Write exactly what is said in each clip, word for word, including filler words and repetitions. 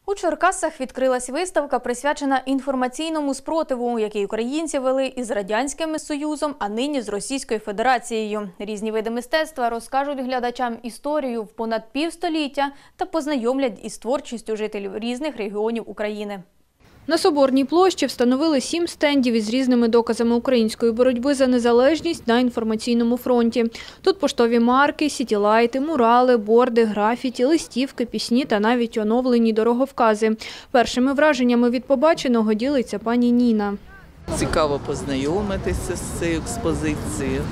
У Черкасах відкрилась виставка, присвячена інформаційному спротиву, який українці вели із Радянським Союзом, а нині з Російською Федерацією. Різні види мистецтва розкажуть глядачам історію в понад півстоліття та познайомлять із творчістю жителів різних регіонів України. На Соборній площі встановили сім стендів із різними доказами української боротьби за незалежність на інформаційному фронті. Тут поштові марки, сітілайти, мурали, борди, графіті, листівки, пісні та навіть оновлені дороговкази. Першими враженнями від побаченого ділиться пані Ніна. Цікаво познайомитися з цією експозицією.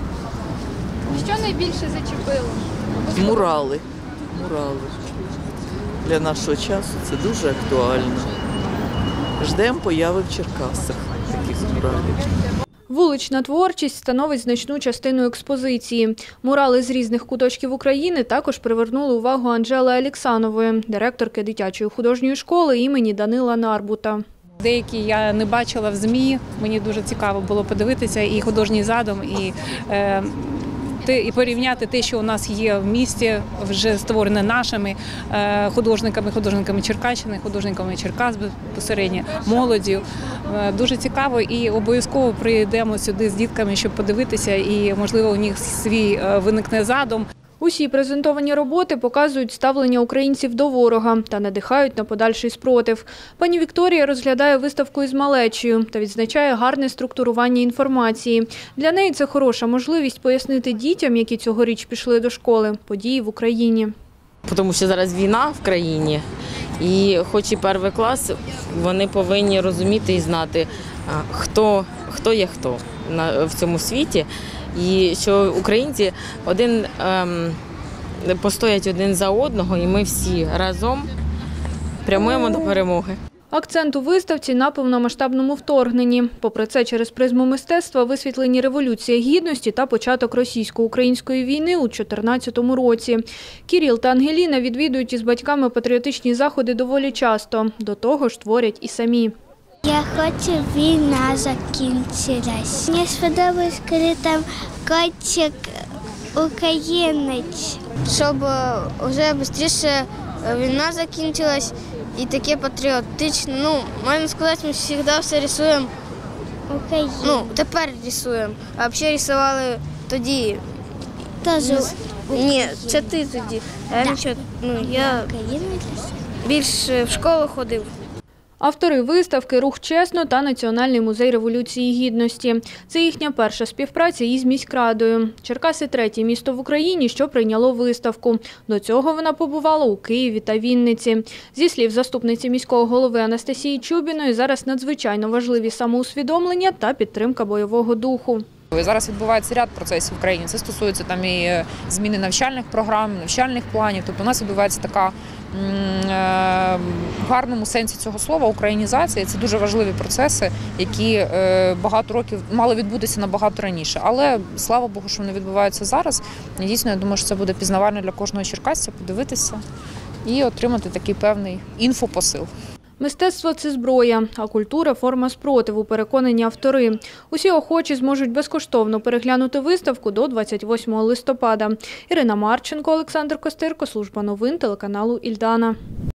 Що найбільше зачепило? Мурали. Мурали. Для нашого часу це дуже актуально. Ждемо появи в Черкасах таких муралів. Вулична творчість становить значну частину експозиції. Мурали з різних куточків України також привернули увагу Анжели Алексанової, директорки дитячої художньої школи імені Данила Нарбута. Деякі я не бачила в ЗМІ, мені дуже цікаво було подивитися і художній задум, і, е, і порівняти те, що у нас є в місті, вже створене нашими е, художниками, художниками Черкащини, художниками Черкас безпосередньо, молоддю. Е, дуже цікаво і обов'язково прийдемо сюди з дітками, щоб подивитися і, можливо, у них свій е, виникне задум. Усі презентовані роботи показують ставлення українців до ворога та надихають на подальший спротив. Пані Вікторія розглядає виставку із малечею та відзначає гарне структурування інформації. Для неї це хороша можливість пояснити дітям, які цьогоріч пішли до школи, події в Україні. Тому що зараз війна в країні, і хоч і перший клас, вони повинні розуміти і знати, хто, хто є хто в цьому світі. І що українці один ем, постоять один за одного, і ми всі разом прямуємо до перемоги. Акцент у виставці на повномасштабному вторгненні. Попри це, через призму мистецтва висвітлені Революція Гідності та початок російсько-української війни у дві тисячі чотирнадцятому році. Кіріл та Ангеліна відвідують із батьками патріотичні заходи доволі часто. До того ж творять і самі. Я хочу, війна закінчилась. Мені сподобалось, коли там котик українець. Щоб вже швидше війна закінчилась і таке патріотичне. Ну, можна сказати, ми завжди все рисуємо. Україна. Ну, тепер рисуємо. А взагалі рисували тоді. Тоже Ні, це ти тоді. Я да. нічого, ну, я більше в школу ходив. Автори виставки «Рух чесно» та Національний музей Революції Гідності. Це їхня перша співпраця із міськрадою. Черкаси – третє місто в Україні, що прийняло виставку. До цього вона побувала у Києві та Вінниці. Зі слів заступниці міського голови Анастасії Чубіної, зараз надзвичайно важливі самоусвідомлення та підтримка бойового духу. Зараз відбувається ряд процесів в країні. Це стосується там і зміни навчальних програм, навчальних планів. Тобто у нас відбувається така в гарному сенсі цього слова українізація. Це дуже важливі процеси, які багато років мали відбутися набагато раніше. Але слава Богу, що вони відбуваються зараз. І дійсно, я думаю, що це буде пізнавально для кожного черкасця подивитися і отримати такий певний інфопосил. Мистецтво – це зброя, а культура – форма спротиву, переконані автори. Усі охочі зможуть безкоштовно переглянути виставку до двадцять восьмого листопада. Ірина Марченко, Олександр Костирко, служба новин телеканалу «Ільдана».